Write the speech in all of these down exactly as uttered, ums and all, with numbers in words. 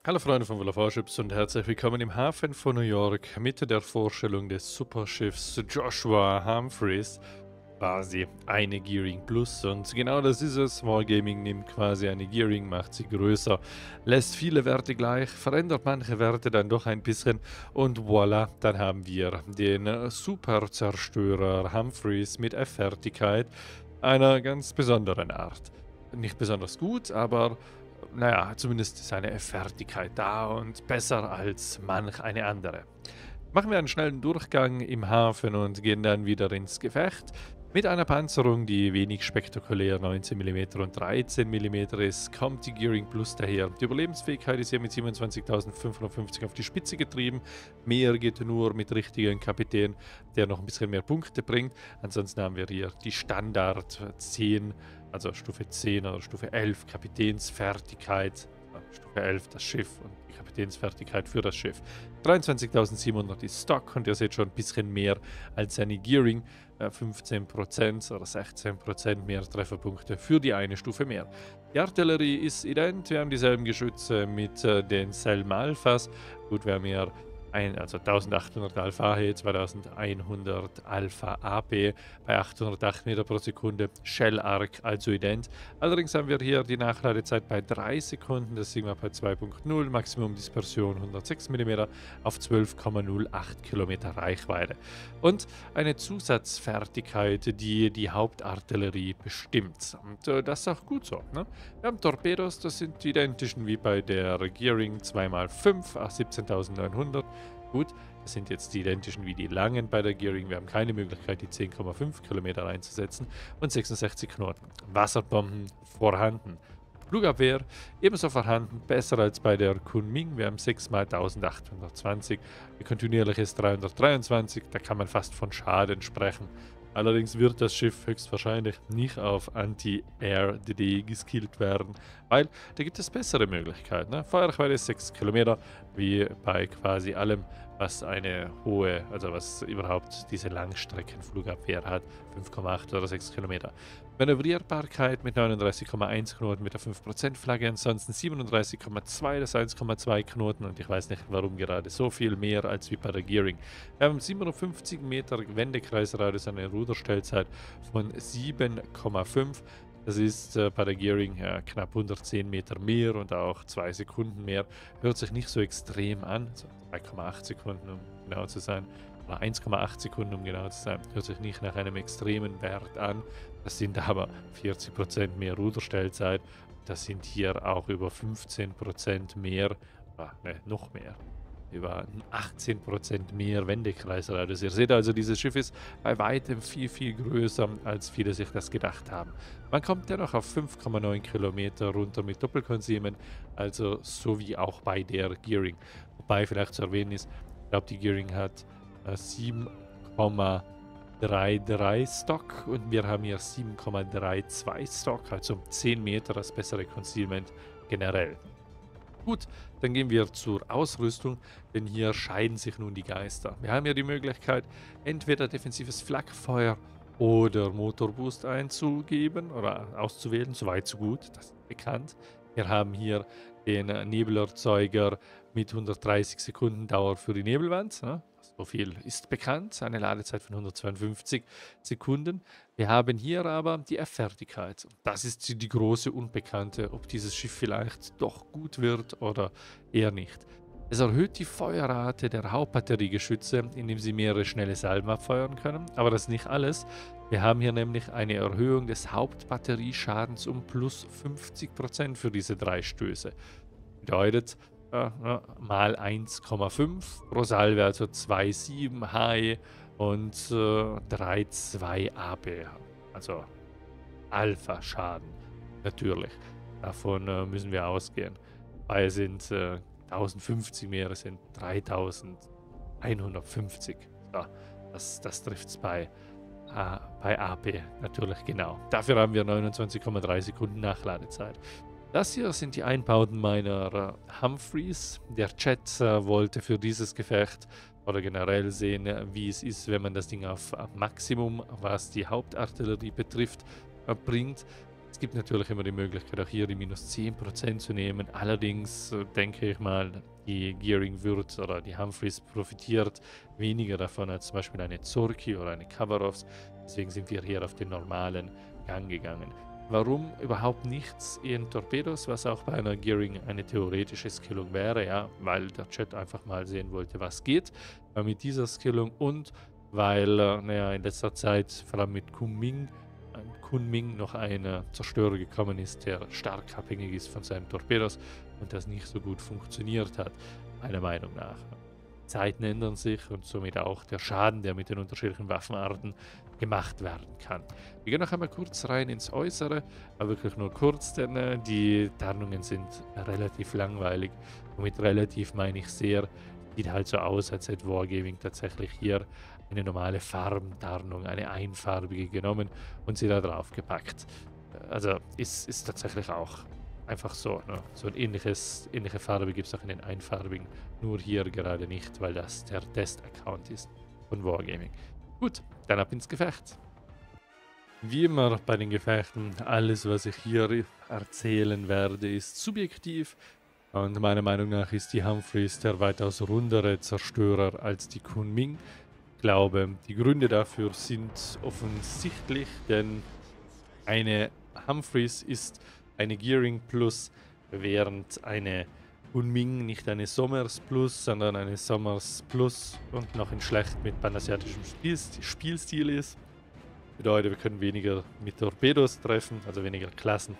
Hallo Freunde von World of Warships und herzlich willkommen im Hafen von New York mit der Vorstellung des Superschiffs Joshua Humphreys. Quasi eine Gearing Plus und genau das ist es. Small Gaming nimmt quasi eine Gearing, macht sie größer, lässt viele Werte gleich, verändert manche Werte dann doch ein bisschen und voilà, dann haben wir den äh, Superzerstörer Humphreys mit F-Fertigkeit einer ganz besonderen Art. Nicht besonders gut, aber naja, zumindest ist eine Fertigkeit da und besser als manch eine andere. Machen wir einen schnellen Durchgang im Hafen und gehen dann wieder ins Gefecht. Mit einer Panzerung, die wenig spektakulär neunzehn Millimeter und dreizehn Millimeter ist, kommt die Gearing Plus daher. Die Überlebensfähigkeit ist hier mit siebenundzwanzigtausendfünfhundertfünfzig auf die Spitze getrieben. Mehr geht nur mit richtigen Kapitän, der noch ein bisschen mehr Punkte bringt. Ansonsten haben wir hier die Standard zehn, also Stufe zehn oder Stufe elf Kapitänsfertigkeit. Stufe elf das Schiff und die Kapitänsfertigkeit für das Schiff. dreiundzwanzigtausendsiebenhundert ist Stock und ihr seht schon ein bisschen mehr als eine Gearing. Äh, fünfzehn Prozent oder sechzehn Prozent mehr Trefferpunkte für die eine Stufe mehr. Die Artillerie ist ident, wir haben dieselben Geschütze mit äh, den Selm Alphas. Gut, wir haben hier ein, also eintausendachthundert Alpha A H, zweitausendeinhundert Alpha A P bei achthundertacht Meter pro Sekunde, Shell Arc also ident. Allerdings haben wir hier die Nachladezeit bei drei Sekunden, das Sigma bei zwei Punkt null, Maximum Dispersion hundertsechs Millimeter auf zwölf Komma null acht Kilometer Reichweite. Und eine Zusatzfertigkeit, die die Hauptartillerie bestimmt. Und äh, das ist auch gut so. Ne? Wir haben Torpedos, das sind die identischen wie bei der Gearing zwei mal fünf, siebzehntausendneunhundert. Gut, das sind jetzt die identischen wie die langen bei der Gearing. Wir haben keine Möglichkeit, die zehn Komma fünf Kilometer einzusetzen und sechsundsechzig Knoten. Wasserbomben vorhanden. Flugabwehr ebenso vorhanden, besser als bei der Kunming. Wir haben sechs mal eintausendachthundertzwanzig. Die kontinuierliche ist dreihundertdreiundzwanzig, da kann man fast von Schaden sprechen. Allerdings wird das Schiff höchstwahrscheinlich nicht auf Anti-Air-D D geskillt werden, weil da gibt es bessere Möglichkeiten. Ne? Feuerreichweite ist sechs Kilometer, wie bei quasi allem, was eine hohe, also was überhaupt diese Langstreckenflugabwehr hat, fünf Komma acht oder sechs Kilometer. Manövrierbarkeit mit neununddreißig Komma eins Knoten mit der fünf Prozent Flagge, ansonsten siebenunddreißig Komma zwei, das eins Komma zwei Knoten und ich weiß nicht, warum gerade so viel mehr als wie bei der Gearing. Wir haben siebenundfünfzig Meter Wendekreisradius, eine Ruderstellzeit von sieben Komma fünf. Das ist äh, bei der Gearing ja, knapp hundertzehn Meter mehr und auch zwei Sekunden mehr. Hört sich nicht so extrem an, also zwei Komma acht Sekunden, um genau zu sein. Oder eins Komma acht Sekunden, um genau zu sein. Hört sich nicht nach einem extremen Wert an. Das sind aber vierzig Prozent mehr Ruderstellzeit. Das sind hier auch über fünfzehn Prozent mehr, ah, ne, noch mehr. Über achtzehn Prozent mehr Wendekreisradius. Ihr seht also, dieses Schiff ist bei weitem viel, viel größer, als viele sich das gedacht haben. Man kommt dennoch auf fünf Komma neun Kilometer runter mit Doppelkonsumen, also so wie auch bei der Gearing. Wobei vielleicht zu erwähnen ist, ich glaube, die Gearing hat äh, sieben Komma dreiunddreißig Stock und wir haben hier sieben Komma zweiunddreißig Stock, also zehn Meter das bessere Concealment generell. Gut, dann gehen wir zur Ausrüstung, denn hier scheiden sich nun die Geister. Wir haben ja die Möglichkeit, entweder defensives Flakfeuer oder Motorboost einzugeben oder auszuwählen, soweit so gut, das ist bekannt. Wir haben hier den Nebelerzeuger mit hundertdreißig Sekunden Dauer für die Nebelwand. Ne? So viel ist bekannt, eine Ladezeit von hundertzweiundfünfzig Sekunden. Wir haben hier aber die F-Fertigkeit. Das ist die, die große Unbekannte, ob dieses Schiff vielleicht doch gut wird oder eher nicht. Es erhöht die Feuerrate der Hauptbatteriegeschütze, indem sie mehrere schnelle Salven abfeuern können. Aber das ist nicht alles. Wir haben hier nämlich eine Erhöhung des Hauptbatterieschadens um plus fünfzig Prozent für diese drei Stöße. Bedeutet, äh, äh, mal eins Komma fünf pro Salve, also zwei Komma sieben H E und äh, drei Komma zwei A B. Also Alpha-Schaden, natürlich. Davon äh, müssen wir ausgehen. Weil es sind äh, tausendfünfzig mehr, es sind dreitausendeinhundertfünfzig. So, das das trifft es bei, äh, bei A P natürlich genau. Dafür haben wir neunundzwanzig Komma drei Sekunden Nachladezeit. Das hier sind die Einbauten meiner äh, Humphreys. Der Chat äh, wollte für dieses Gefecht oder generell sehen, äh, wie es ist, wenn man das Ding auf äh, Maximum, was die Hauptartillerie betrifft, äh, bringt. Es gibt natürlich immer die Möglichkeit, auch hier die minus zehn Prozent zu nehmen. Allerdings äh, denke ich mal, die Gearing wird oder die Humphreys profitiert weniger davon als zum Beispiel eine Zorki oder eine Kavarovs. Deswegen sind wir hier auf den normalen Gang gegangen. Warum überhaupt nichts in Torpedos, was auch bei einer Gearing eine theoretische Skillung wäre, ja, weil der Chat einfach mal sehen wollte, was geht äh, mit dieser Skillung und weil, äh, naja, in letzter Zeit, vor allem mit Kunming, äh, Kunming noch ein äh, Zerstörer gekommen ist, der stark abhängig ist von seinen Torpedos und das nicht so gut funktioniert hat, meiner Meinung nach. Zeiten ändern sich und somit auch der Schaden, der mit den unterschiedlichen Waffenarten gemacht werden kann. Wir gehen noch einmal kurz rein ins Äußere, aber wirklich nur kurz, denn äh, die Tarnungen sind relativ langweilig. Und mit relativ meine ich sehr, sieht halt so aus, als hätte Wargaming tatsächlich hier eine normale Farbentarnung, eine einfarbige genommen und sie da drauf gepackt. Also ist, ist tatsächlich auch einfach so. Ne? So ein ähnliches, ähnliche Farbe gibt es auch in den einfarbigen, nur hier gerade nicht, weil das der Test-Account ist von Wargaming. Gut, dann ab ins Gefecht. Wie immer bei den Gefechten, alles was ich hier erzählen werde, ist subjektiv. Und meiner Meinung nach ist die Humphreys der weitaus rundere Zerstörer als die Kunming. Ich glaube, die Gründe dafür sind offensichtlich, denn eine Humphreys ist eine Gearing Plus, während eine Kunming nicht eine Sommers Plus, sondern eine Sommers Plus und noch in schlecht mit panasiatischem Spielstil, Spielstil ist. Bedeutet, wir können weniger mit Torpedos treffen, also weniger Klassen,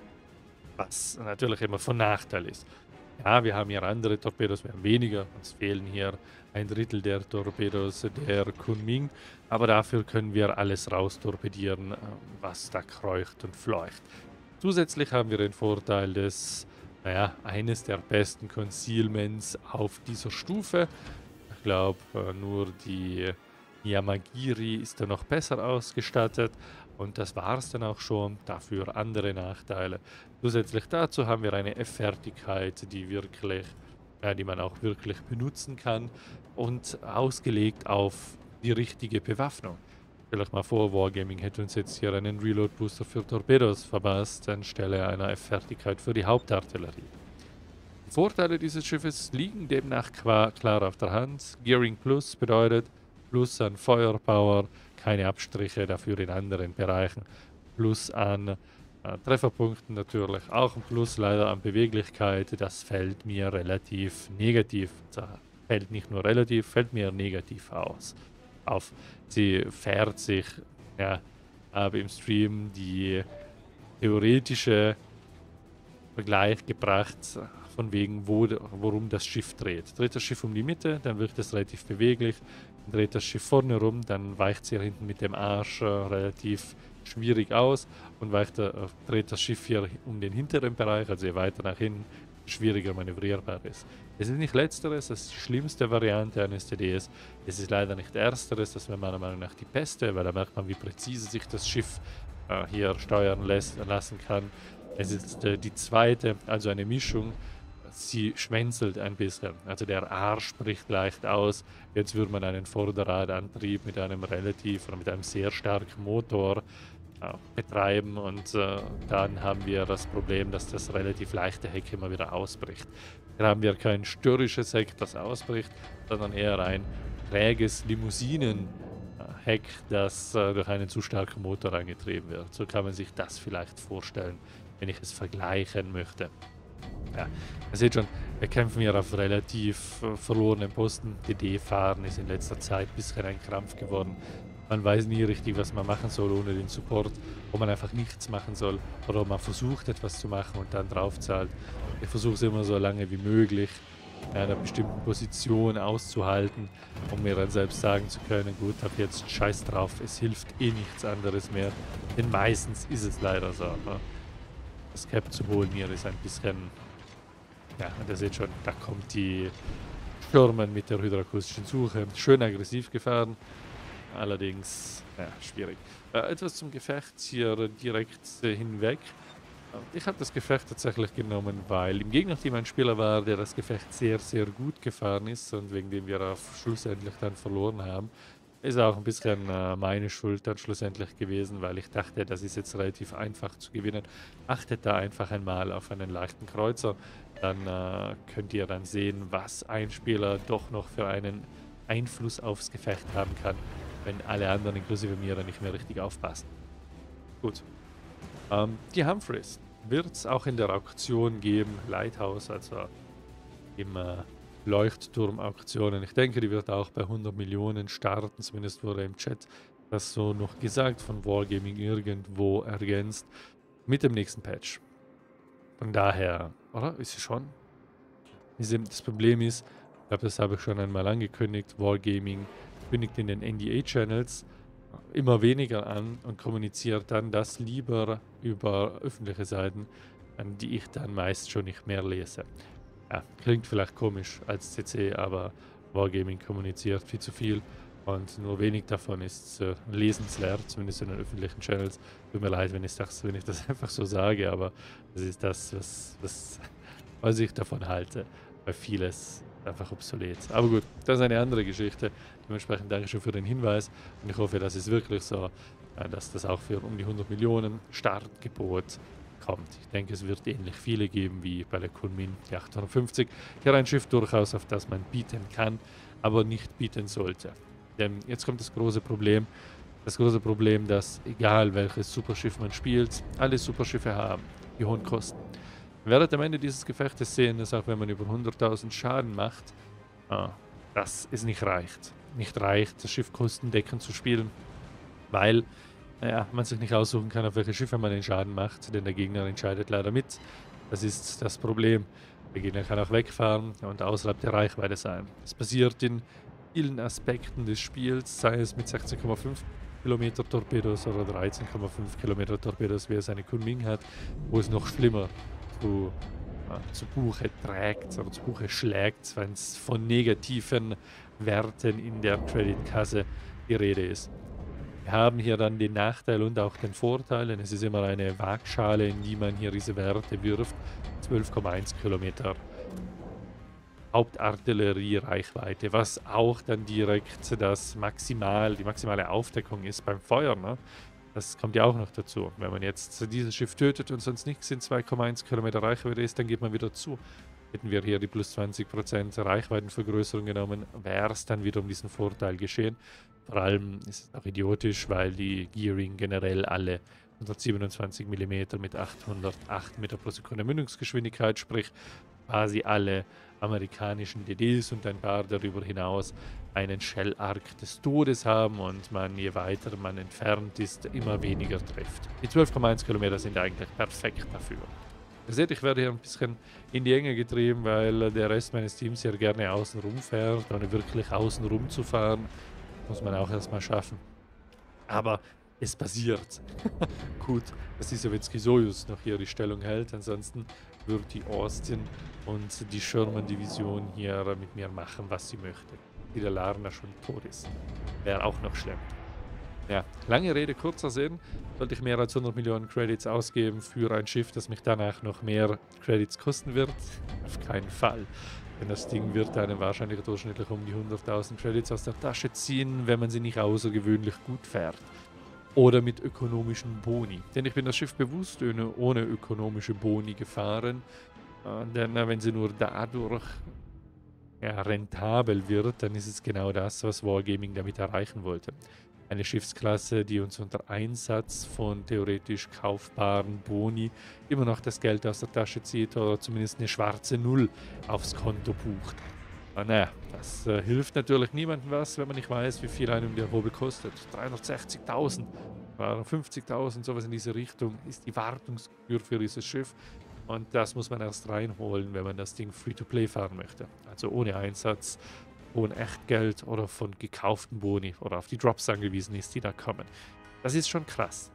was natürlich immer von Nachteil ist. Ja, wir haben hier andere Torpedos, wir haben weniger, uns fehlen hier ein Drittel der Torpedos der Kunming, aber dafür können wir alles raustorpedieren, was da kreucht und fleucht. Zusätzlich haben wir den Vorteil des, naja, eines der besten Concealments auf dieser Stufe. Ich glaube, nur die Yamagiri ist da noch besser ausgestattet und das war es dann auch schon, dafür andere Nachteile. Zusätzlich dazu haben wir eine F-Fertigkeit, die wirklich, ja, die man auch wirklich benutzen kann und ausgelegt auf die richtige Bewaffnung. Stell euch mal vor, Wargaming hätte uns jetzt hier einen Reload-Booster für Torpedos verpasst, anstelle einer F-Fertigkeit für die Hauptartillerie. Die Vorteile dieses Schiffes liegen demnach klar auf der Hand. Gearing Plus bedeutet Plus an Feuerpower, keine Abstriche dafür in anderen Bereichen. Plus an äh, Trefferpunkten natürlich, auch ein Plus leider an Beweglichkeit. Das fällt mir relativ negativ, fällt nicht nur relativ, fällt mir negativ aus. Auf. Sie fährt sich, ja, habe im Stream die theoretische Vergleich gebracht, von wegen, wo, worum das Schiff dreht. Dreht das Schiff um die Mitte, dann wird es relativ beweglich. Dreht das Schiff vorne rum, dann weicht sie hinten mit dem Arsch äh, relativ schwierig aus und weicht, äh, dreht das Schiff hier um den hinteren Bereich, also je weiter nach hinten, schwieriger manövrierbar ist. Es ist nicht letzteres, das ist die schlimmste Variante eines T Ds. Es ist leider nicht ersteres, das wäre meiner Meinung nach die beste, weil da merkt man, wie präzise sich das Schiff äh, hier steuern lässt, lassen kann. Es ist äh, die zweite, also eine Mischung. Sie schwänzelt ein bisschen, also der Arsch bricht leicht aus. Jetzt würde man einen Vorderradantrieb mit einem relativ oder mit einem sehr starken Motor äh, betreiben und äh, dann haben wir das Problem, dass das relativ leichte Heck immer wieder ausbricht. Dann haben wir kein störrisches Heck, das ausbricht, sondern eher ein träges Limousinen-Heck, das äh, durch einen zu starken Motor angetrieben wird. So kann man sich das vielleicht vorstellen, wenn ich es vergleichen möchte. Ja, ihr seht schon, wir kämpfen hier auf relativ äh, verlorenen Posten. D D-Fahren ist in letzter Zeit ein bisschen ein Krampf geworden. Man weiß nie richtig, was man machen soll ohne den Support, ob man einfach nichts machen soll oder ob man versucht, etwas zu machen und dann draufzahlt. Ich versuche es immer so lange wie möglich in einer bestimmten Position auszuhalten, um mir dann selbst sagen zu können, gut, hab jetzt Scheiß drauf, es hilft eh nichts anderes mehr. Denn meistens ist es leider so. Ne? Das Cap zu holen hier ist ein bisschen... Ja, und ihr seht schon, da kommt die Stürmen mit der hydroakustischen Suche. Schön aggressiv gefahren, allerdings, ja, schwierig. Äh, etwas zum Gefecht hier direkt äh, hinweg. Ich habe das Gefecht tatsächlich genommen, weil im Gegnerteam ein Spieler war, der das Gefecht sehr, sehr gut gefahren ist und wegen dem wir auf schlussendlich dann verloren haben. Ist auch ein bisschen äh, meine Schuld dann schlussendlich gewesen, weil ich dachte, das ist jetzt relativ einfach zu gewinnen. Achtet da einfach einmal auf einen leichten Kreuzer, dann äh, könnt ihr dann sehen, was ein Spieler doch noch für einen Einfluss aufs Gefecht haben kann, wenn alle anderen, inklusive mir, dann nicht mehr richtig aufpassen. Gut. Ähm, die Humphreys wird es auch in der Auktion geben, Lighthouse, also im äh, Leuchtturm-Auktionen. Ich denke, die wird auch bei hundert Millionen starten, zumindest wurde im Chat das so noch gesagt, von Wargaming irgendwo ergänzt, mit dem nächsten Patch. Von daher, oder? Ist sie schon? Ist eben das Problem ist, ich glaube, das habe ich schon einmal angekündigt, Wargaming kündigt in den N D A-Channels immer weniger an und kommuniziert dann das lieber über öffentliche Seiten, an die ich dann meist schon nicht mehr lese. Ja, klingt vielleicht komisch als C C, aber Wargaming kommuniziert viel zu viel und nur wenig davon ist äh, lesenswert, zumindest in den öffentlichen Channels. Tut mir leid, wenn ich das, wenn ich das einfach so sage, aber das ist das, was, was, was ich davon halte, weil vieles einfach obsolet. Aber gut, das ist eine andere Geschichte. Dementsprechend danke schon für den Hinweis und ich hoffe, das ist wirklich so, äh, dass das auch für um die hundert Millionen Startgebot kommt. Ich denke, es wird ähnlich viele geben wie bei der Kunmin, die achthundertfünfzig. Hier ein Schiff durchaus, auf das man bieten kann, aber nicht bieten sollte. Denn jetzt kommt das große Problem. Das große Problem, dass egal welches Superschiff man spielt, alle Superschiffe haben die hohen Kosten. Ihr werdet am Ende dieses Gefechtes sehen, dass auch wenn man über hunderttausend Schaden macht, ah, dass es nicht reicht. Nicht reicht, das Schiff kostendeckend zu spielen, weil naja, man sich nicht aussuchen kann, auf welche Schiffe man den Schaden macht, denn der Gegner entscheidet leider mit. Das ist das Problem. Der Gegner kann auch wegfahren und außerhalb der Reichweite sein. Das passiert in vielen Aspekten des Spiels, sei es mit sechzehn Komma fünf Kilometer Torpedos oder dreizehn Komma fünf Kilometer Torpedos, wie es eine Kunming hat, wo es noch schlimmer zu, äh, zu Buche trägt oder zu Buche schlägt, wenn es von negativen Werten in der Creditkasse die Rede ist. Wir haben hier dann den Nachteil und auch den Vorteil, denn es ist immer eine Waagschale, in die man hier diese Werte wirft. zwölf Komma eins Kilometer Hauptartillerie-Reichweite, was auch dann direkt das Maximal, die maximale Aufdeckung ist beim Feuer. Ne? Das kommt ja auch noch dazu. Wenn man jetzt dieses Schiff tötet und sonst nichts in zwei Komma eins Kilometer Reichweite ist, dann geht man wieder zu. Hätten wir hier die plus zwanzig Prozent Reichweitenvergrößerung genommen, wäre es dann wieder um diesen Vorteil geschehen. Vor allem ist es auch idiotisch, weil die Gearing generell alle hundertsiebenundzwanzig Millimeter mit achthundertacht Meter pro Sekunde Mündungsgeschwindigkeit, sprich quasi alle amerikanischen D Ds und ein paar darüber hinaus einen Shell-Arc des Todes haben und man, je weiter man entfernt ist, immer weniger trifft. Die zwölf Komma eins Kilometer sind eigentlich perfekt dafür. Ihr seht, ich werde hier ein bisschen in die Enge getrieben, weil der Rest meines Teams hier gerne außen rum fährt. Ohne wirklich außen rum zu fahren, muss man auch erstmal schaffen. Aber es passiert. Gut, dass die Sowietski Sojus noch hier die Stellung hält. Ansonsten würde die Austin und die Sherman-Division hier mit mir machen, was sie möchte. Die der Larna schon tot ist. Wäre auch noch schlimm. Ja, lange Rede, kurzer Sinn. Sollte ich mehr als hundert Millionen Credits ausgeben für ein Schiff, das mich danach noch mehr Credits kosten wird? Auf keinen Fall. Denn das Ding wird einem wahrscheinlich durchschnittlich um die hunderttausend Credits aus der Tasche ziehen, wenn man sie nicht außergewöhnlich gut fährt. Oder mit ökonomischen Boni. Denn ich bin das Schiff bewusst ohne, ohne ökonomische Boni gefahren. Äh, denn äh, wenn sie nur dadurch ja, rentabel wird, dann ist es genau das, was Wargaming damit erreichen wollte. Eine Schiffsklasse, die uns unter Einsatz von theoretisch kaufbaren Boni immer noch das Geld aus der Tasche zieht oder zumindest eine schwarze Null aufs Konto bucht. Aber naja, das äh, hilft natürlich niemandem was, wenn man nicht weiß, wie viel einem der Hobel kostet. dreihundertsechzigtausend, fünfzigtausend, sowas in diese Richtung ist die Wartungsgebühr für dieses Schiff. Und das muss man erst reinholen, wenn man das Ding Free-to-Play fahren möchte. Also ohne Einsatz, ohne Echtgeld oder von gekauften Boni oder auf die Drops angewiesen ist, die da kommen. Das ist schon krass.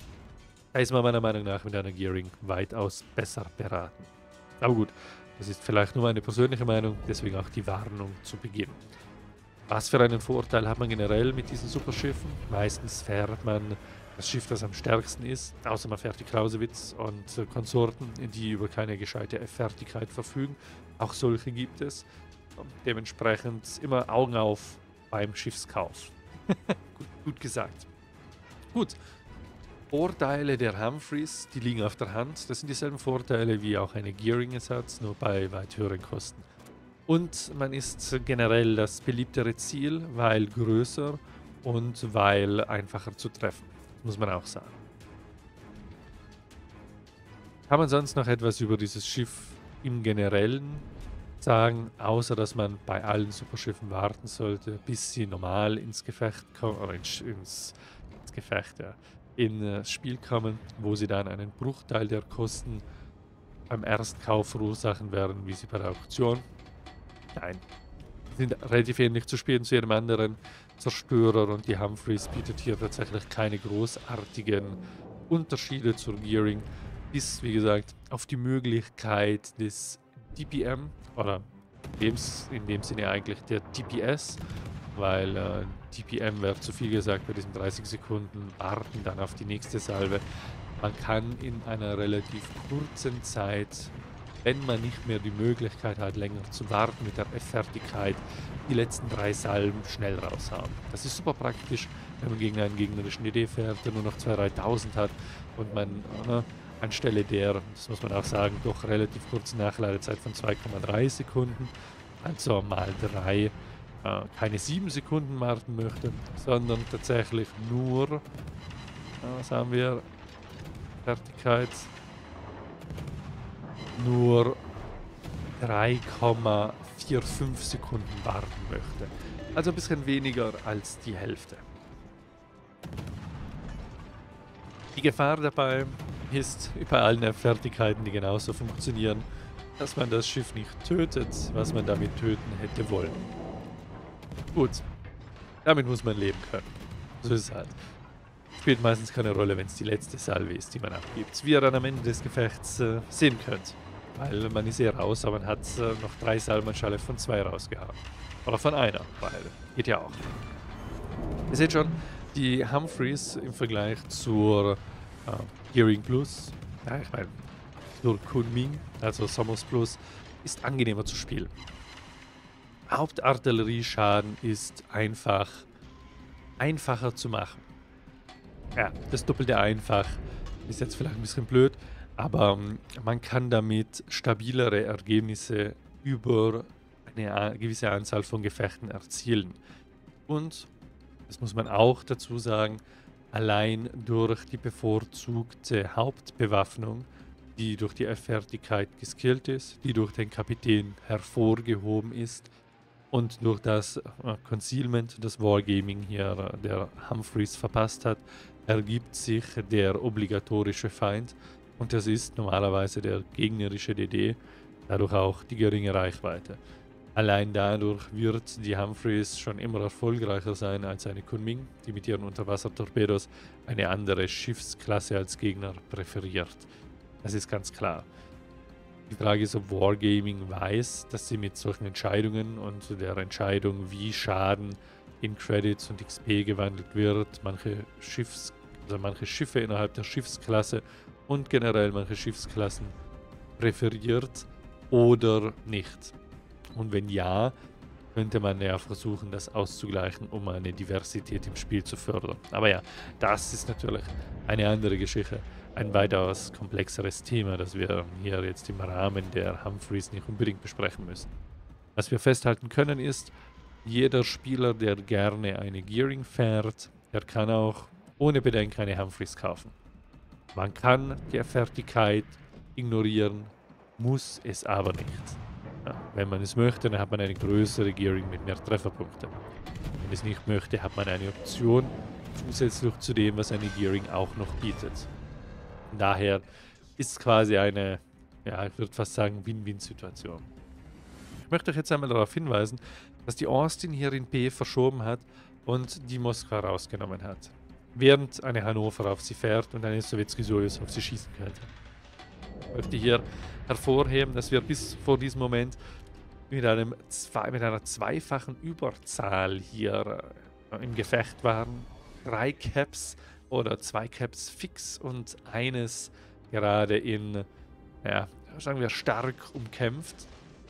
Da ist man meiner Meinung nach mit einer Gearing weitaus besser beraten. Aber gut, das ist vielleicht nur meine persönliche Meinung, deswegen auch die Warnung zu Beginn. Was für einen Vorteil hat man generell mit diesen Superschiffen? Meistens fährt man das Schiff, das am stärksten ist, außer man fährt die Clausewitz und äh, Konsorten, die über keine gescheite F-Fertigkeit verfügen. Auch solche gibt es. Und dementsprechend immer Augen auf beim Schiffskauf. gut, gut gesagt. Gut. Vorteile der Humphreys, die liegen auf der Hand. Das sind dieselben Vorteile wie auch eine Gearing-Ersatz, nur bei weit höheren Kosten. Und man ist generell das beliebtere Ziel, weil größer und weil einfacher zu treffen. Muss man auch sagen. Kann man sonst noch etwas über dieses Schiff im Generellen sagen, außer dass man bei allen Superschiffen warten sollte, bis sie normal ins Gefecht kommen, oder ins, ins, ins Gefecht, ja, in das Spiel kommen, wo sie dann einen Bruchteil der Kosten beim Erstkauf verursachen werden, wie sie bei der Auktion. Nein, sie sind relativ ähnlich zu spielen zu jedem anderen Zerstörer und die Humphreys bietet hier tatsächlich keine großartigen Unterschiede zur Gearing, bis, wie gesagt, auf die Möglichkeit des D P M oder in dem, in dem Sinne eigentlich der D P S, weil äh, D P M wäre zu viel gesagt bei diesen dreißig Sekunden warten dann auf die nächste Salve. Man kann in einer relativ kurzen Zeit, wenn man nicht mehr die Möglichkeit hat, länger zu warten mit der F-Fertigkeit, die letzten drei Salben schnell raushaben. Das ist super praktisch, wenn man gegen einen gegnerischen D D fährt, der nur noch zweitausend, dreitausend hat und man äh, anstelle der, das muss man auch sagen, doch relativ kurzen Nachladezeit von zwei Komma drei Sekunden, also mal drei, äh, keine sieben Sekunden warten möchte, sondern tatsächlich nur, äh, was haben wir, Fertigkeit, nur drei Komma fünfundvierzig Sekunden warten möchte. Also ein bisschen weniger als die Hälfte. Die Gefahr dabei ist bei allen Fertigkeiten, die genauso funktionieren, dass man das Schiff nicht tötet, was man damit töten hätte wollen. Gut, damit muss man leben können. So ist es halt. Spielt meistens keine Rolle, wenn es die letzte Salve ist, die man abgibt. Wie ihr dann am Ende des Gefechts äh, sehen könnt. Weil man ist eh raus, aber man hat äh, noch drei Salben anstelle von zwei rausgehauen. Oder von einer, weil geht ja auch. Ihr seht schon, die Humphreys im Vergleich zur äh, Gearing Plus, ja, ich meine, zur Kunming, also Somos Plus, ist angenehmer zu spielen. Hauptartillerieschaden ist einfach einfacher zu machen. Ja, das Doppelte einfach ist jetzt vielleicht ein bisschen blöd, aber ähm, man kann damit stabilere Ergebnisse über eine gewisse Anzahl von Gefechten erzielen. Und, das muss man auch dazu sagen, allein durch die bevorzugte Hauptbewaffnung, die durch die F-Fertigkeit geskillt ist, die durch den Kapitän hervorgehoben ist und durch das äh, Concealment, das Wargaming hier äh, der Humphreys verpasst hat, ergibt sich der obligatorische Feind und das ist normalerweise der gegnerische D D, dadurch auch die geringe Reichweite. Allein dadurch wird die Humphreys schon immer erfolgreicher sein als eine Kunming, die mit ihren Unterwassertorpedos eine andere Schiffsklasse als Gegner präferiert. Das ist ganz klar. Die Frage ist, ob Wargaming weiß, dass sie mit solchen Entscheidungen und der Entscheidung, wie Schaden in Credits und X P gewandelt wird, manche Schiffs, also manche Schiffe innerhalb der Schiffsklasse und generell manche Schiffsklassen präferiert oder nicht. Und wenn ja, könnte man ja versuchen, das auszugleichen, um eine Diversität im Spiel zu fördern. Aber ja, das ist natürlich eine andere Geschichte, ein weitaus komplexeres Thema, das wir hier jetzt im Rahmen der Humphreys nicht unbedingt besprechen müssen. Was wir festhalten können ist, jeder Spieler, der gerne eine Gearing fährt, der kann auch ohne Bedenken eine Humphreys kaufen. Man kann die Fertigkeit ignorieren, muss es aber nicht. Ja, wenn man es möchte, dann hat man eine größere Gearing mit mehr Trefferpunkten. Wenn man es nicht möchte, hat man eine Option zusätzlich zu dem, was eine Gearing auch noch bietet. Von daher ist es quasi eine, ja, ich würde fast sagen, Win-Win-Situation. Ich möchte euch jetzt einmal darauf hinweisen, dass die Austin hier in B verschoben hat und die Moskau rausgenommen hat. Während eine Hannover auf sie fährt und eine Sowjetski Sojus auf sie schießen könnte. Ich möchte hier hervorheben, dass wir bis vor diesem Moment mit, einem zwei, mit einer zweifachen Überzahl hier äh, im Gefecht waren. Drei Caps oder zwei Caps fix und eines gerade in, ja, sagen wir, stark umkämpft.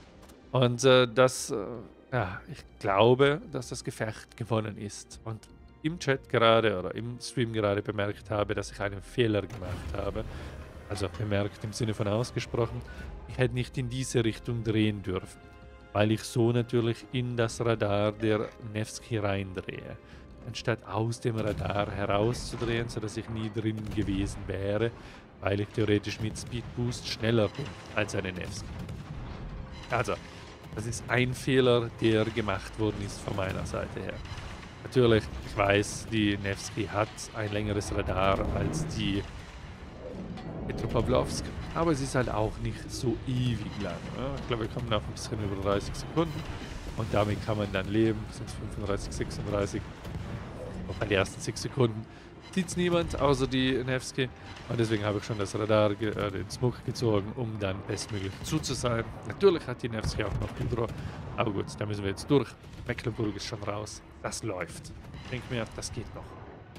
Und äh, das, äh, ja, ich glaube, dass das Gefecht gewonnen ist. Und im Chat gerade oder im Stream gerade bemerkt habe, dass ich einen Fehler gemacht habe. Also bemerkt im Sinne von ausgesprochen. Ich hätte nicht in diese Richtung drehen dürfen, weil ich so natürlich in das Radar der Nevsky reindrehe. Anstatt aus dem Radar herauszudrehen, sodass ich nie drin gewesen wäre, weil ich theoretisch mit Speed Boost schneller bin als eine Nevsky. Also, das ist ein Fehler, der gemacht worden ist von meiner Seite her. Natürlich, ich weiß, die Nevsky hat ein längeres Radar als die Petropavlovsk, aber es ist halt auch nicht so ewig lang. Ne? Ich glaube, wir kommen auf ein bisschen über dreißig Sekunden und damit kann man dann leben. Sind es fünfunddreißig, sechsunddreißig. Auch bei den ersten sechs Sekunden sieht es niemand außer die Nevsky und deswegen habe ich schon das Radar, äh, den Smoke gezogen, um dann bestmöglich zu sein. Natürlich hat die Nevsky auch noch Hydro, aber gut, da müssen wir jetzt durch. Mecklenburg ist schon raus. Das läuft. Ich denke mir, das geht noch.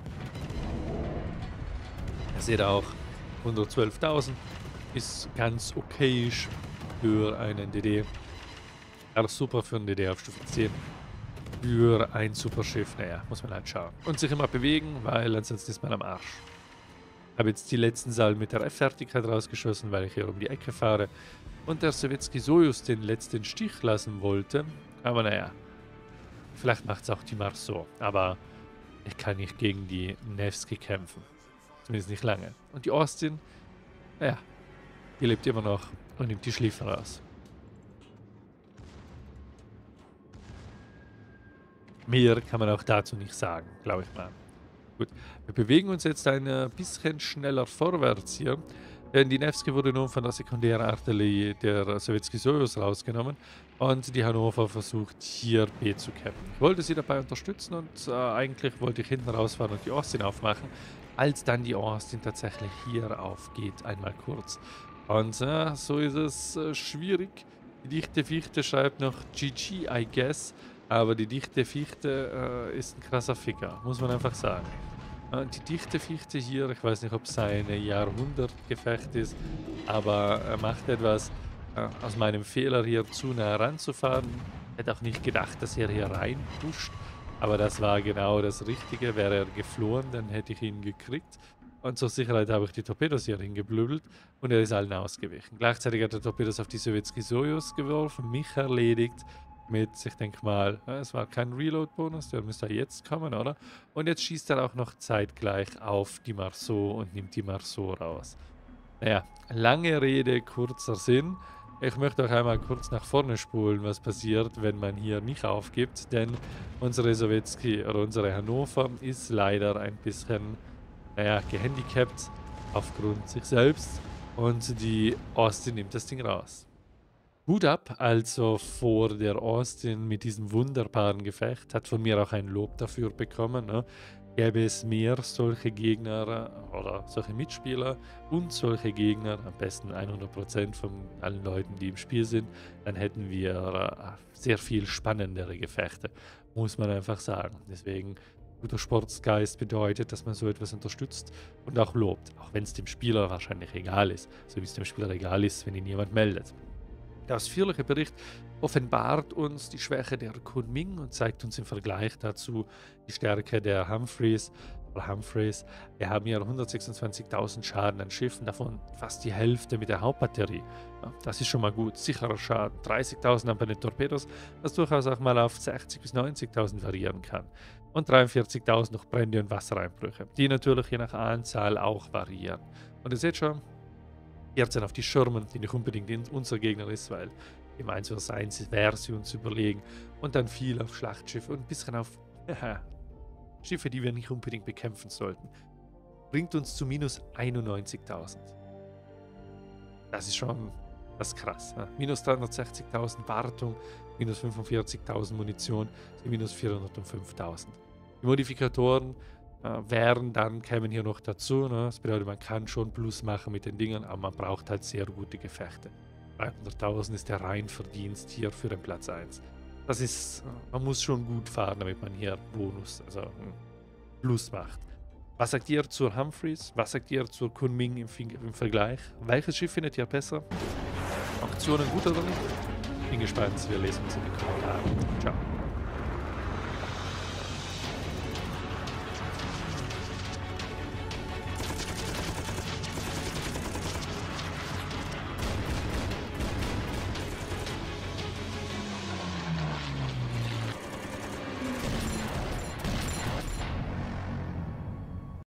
Ihr seht auch, hundertzwölftausend ist ganz okayisch für einen D D. Aber super für einen D D auf Stufe zehn. Für ein Superschiff, naja, muss man halt schauen. Und sich immer bewegen, weil ansonsten ist man am Arsch. Habe jetzt die letzten Saal mit der F-Fertigkeit rausgeschossen, weil ich hier um die Ecke fahre. Und der Sowjetski Sojus den letzten Stich lassen wollte. Aber naja, vielleicht macht es auch die Marceau. Aber ich kann nicht gegen die Nevsky kämpfen. Zumindest nicht lange. Und die Austin, naja, die lebt immer noch und nimmt die Schliefen raus. Mehr kann man auch dazu nicht sagen, glaube ich mal. Gut, wir bewegen uns jetzt ein bisschen schneller vorwärts hier, denn die Nevsky wurde nun von der sekundären Artillerie der Sowjetski Sojus rausgenommen und die Hannover versucht hier B zu cappen. Ich wollte sie dabei unterstützen und äh, eigentlich wollte ich hinten rausfahren und die Austin aufmachen, als dann die Austin tatsächlich hier aufgeht, einmal kurz. Und äh, so ist es äh, schwierig. Die dichte Fichte schreibt noch G G, I guess. Aber die dichte Fichte äh, ist ein krasser Ficker, muss man einfach sagen. Äh, die dichte Fichte hier, ich weiß nicht, ob es ein Jahrhundertgefecht ist, aber er macht etwas äh, aus meinem Fehler hier zu nah ranzufahren. Ich hätte auch nicht gedacht, dass er hier reinpusht, aber das war genau das Richtige. Wäre er geflohen, dann hätte ich ihn gekriegt. Und zur Sicherheit habe ich die Torpedos hier hingeblübelt und er ist allen ausgewichen. Gleichzeitig hat er Torpedos auf die Sowjetski Sojus geworfen, mich erledigt. Mit, ich denke mal, es war kein Reload-Bonus, der müsste jetzt kommen, oder? Und jetzt schießt er auch noch zeitgleich auf die Marceau und nimmt die Marceau raus. Naja, lange Rede, kurzer Sinn. Ich möchte auch einmal kurz nach vorne spulen, was passiert, wenn man hier nicht aufgibt, denn unsere Sowjetski oder unsere Hannover ist leider ein bisschen, naja, gehandicapt aufgrund sich selbst und die Austin nimmt das Ding raus. Hut ab also vor der Austin mit diesem wunderbaren Gefecht, hat von mir auch ein Lob dafür bekommen. Ne? Gäbe es mehr solche Gegner oder solche Mitspieler und solche Gegner, am besten hundert Prozent von allen Leuten, die im Spiel sind, dann hätten wir sehr viel spannendere Gefechte, muss man einfach sagen. Deswegen, guter Sportsgeist bedeutet, dass man so etwas unterstützt und auch lobt, auch wenn es dem Spieler wahrscheinlich egal ist, so wie es dem Spieler egal ist, wenn ihn jemand meldet. Der ausführliche Bericht offenbart uns die Schwäche der Kunming und zeigt uns im Vergleich dazu die Stärke der Humphreys. Humphreys. Wir haben hier hundertsechsundzwanzigtausend Schaden an Schiffen, davon fast die Hälfte mit der Hauptbatterie. Ja, das ist schon mal gut. Sicherer Schaden. dreißigtausend an bei den Torpedos, was durchaus auch mal auf sechzigtausend bis neunzigtausend variieren kann. Und dreiundvierzigtausend noch Brände und Wassereinbrüche, die natürlich je nach Anzahl auch variieren. Und ihr seht schon, jetzt auf die Schirmen, die nicht unbedingt unser Gegner ist, weil im eins versus eins wäre sie uns überlegen. Und dann viel auf Schlachtschiffe und ein bisschen auf ja, Schiffe, die wir nicht unbedingt bekämpfen sollten. Bringt uns zu minus einundneunzigtausend. Das ist schon das ist krass. Ja. Minus dreihundertsechzigtausend Wartung, minus fünfundvierzigtausend Munition, minus vierhundertfünftausend. Die Modifikatoren wären dann, kämen hier noch dazu. Ne? Das bedeutet, man kann schon Plus machen mit den Dingen, aber man braucht halt sehr gute Gefechte. dreihunderttausend ist der Reinverdienst hier für den Platz eins. Das ist, man muss schon gut fahren, damit man hier Bonus, also Plus macht. Was sagt ihr zur Humphreys? Was sagt ihr zur Kunming im, im Vergleich? Welches Schiff findet ihr besser? Aktionen gut oder nicht? Bin gespannt, wir lesen uns in den Kommentaren. Ciao.